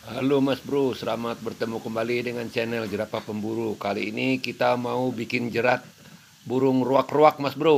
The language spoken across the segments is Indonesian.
Halo Mas Bro, selamat bertemu kembali dengan channel Jerapah Pemburu. Kali ini kita mau bikin jerat burung ruak-ruak Mas Bro.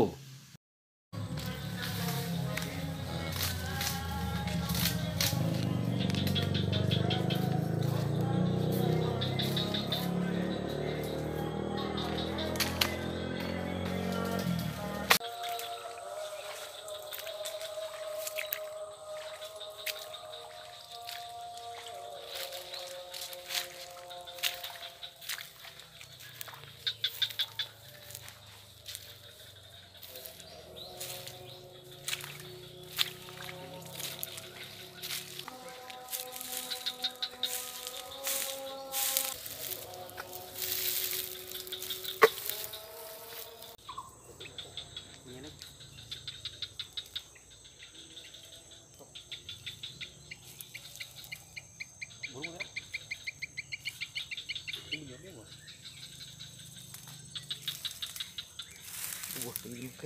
Wah, tinggi juga.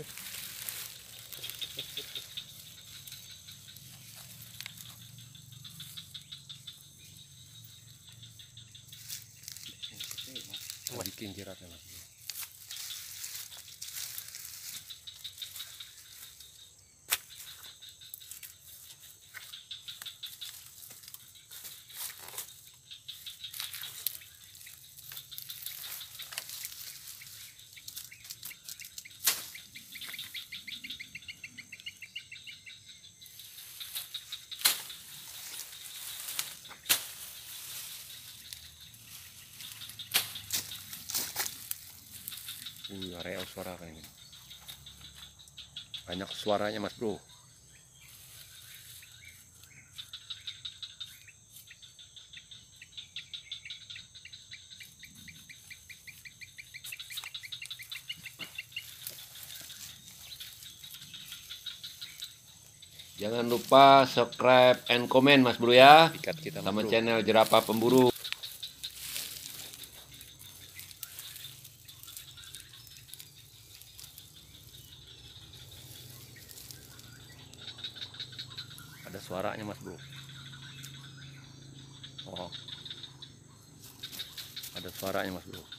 Bikin jeratnya Mas Bro. Area suara kan ini. Banyak suaranya Mas Bro. Jangan lupa subscribe and comment Mas Bro ya. Ikat kita sama channel Jerapah Pemburu. Ada suaranya Mas Bro. Oh, ada suaranya Mas Bro.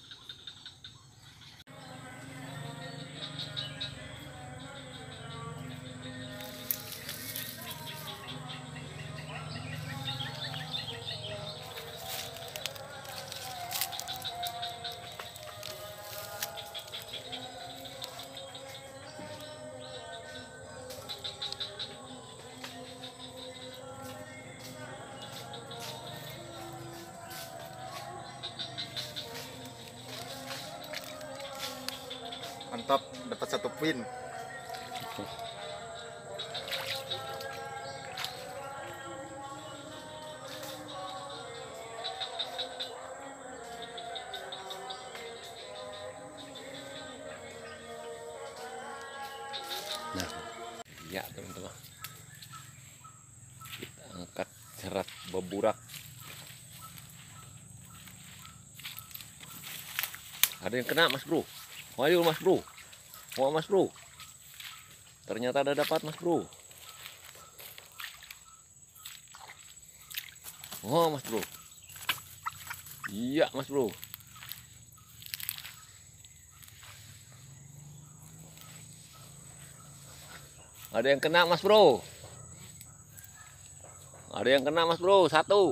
Mantap, dapat satu poin. Nah, ya teman-teman, kita angkat jerat beburak. Ada yang kena Mas Bro. Ayo Mas Bro. Oh Mas Bro. Ternyata ada dapat Mas Bro. Oh Mas Bro. Iya Mas Bro. Ada yang kena Mas Bro. Ada yang kena Mas Bro. Satu.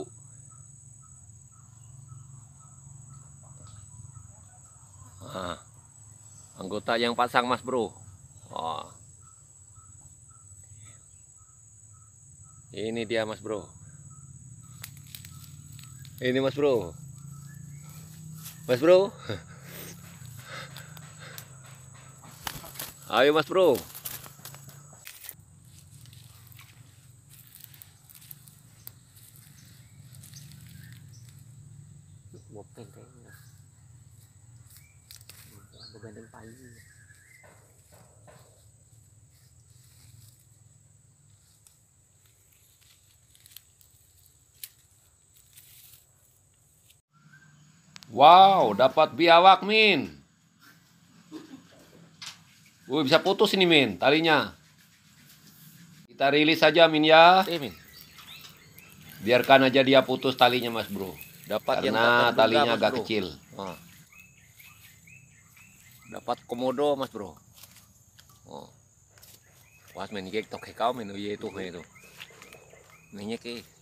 Nah, anggota yang pasang Mas Bro. Oh. Ini dia Mas Bro. Ini Mas Bro. Mas Bro. Ayo Mas Bro. Bopeng kayaknya. Begandeng pagi. Wow, dapat biawak Min. Wih, bisa putus ini Min, talinya. Kita rilis saja Min ya. Min. Biarkan aja dia putus talinya Mas Bro. Dapat yang Karena tak terduga, talinya Mas agak Bro. kecil. Oh. Dapat komodo Mas Bro. Oh. Pas main gek tok kau main itu itu. Mainnya ke